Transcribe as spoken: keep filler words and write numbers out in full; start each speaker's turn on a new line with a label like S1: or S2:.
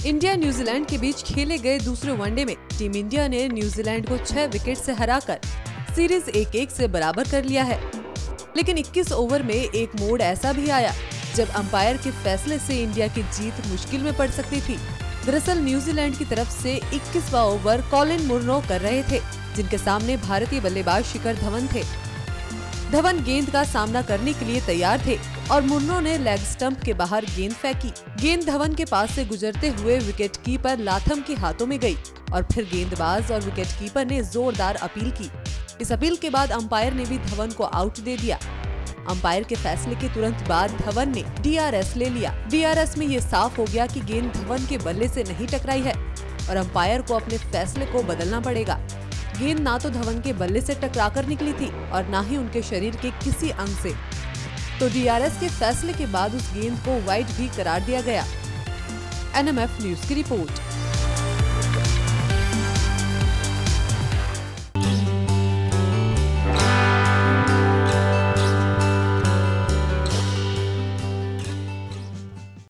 S1: India New Zealand के बीच खेले गए दूसरे वनडे में टीम इंडिया ने न्यूजीलैंड को छह विकेट से हराकर सीरीज एक एक से बराबर कर लिया है। लेकिन इक्कीस ओवर में एक मोड़ ऐसा भी आया जब अंपायर के फैसले से इंडिया की जीत मुश्किल में पड़ सकती थी। दरअसल न्यूजीलैंड की तरफ से इक्कीसवां ओवर कॉलिन मुर्नो कर रहे थे, जिनके सामने भारतीय बल्लेबाज शिखर धवन थे। धवन गेंद का सामना करने के लिए तैयार थे और मुर्नो ने लेग स्टंप के बाहर गेंद फेंकी। गेंद धवन के पास से गुजरते हुए विकेट कीपर लाथम के हाथों में गई और फिर गेंदबाज और विकेट कीपर ने जोरदार अपील की। इस अपील के बाद अंपायर ने भी धवन को आउट दे दिया। अंपायर के फैसले के तुरंत बाद धवन ने डी आर एस ले लिया। डी आर एस में ये साफ हो गया कि गेंद धवन के बल्ले से नहीं टकराई है और अंपायर को अपने फैसले को बदलना पड़ेगा। गेंद ना तो धवन के बल्ले से टकराकर निकली थी और ना ही उनके शरीर के किसी अंग से। तो डी आर एस के फैसले के बाद उस गेंद को वाइड भी करार दिया गया। एन एम एफ न्यूज की रिपोर्ट।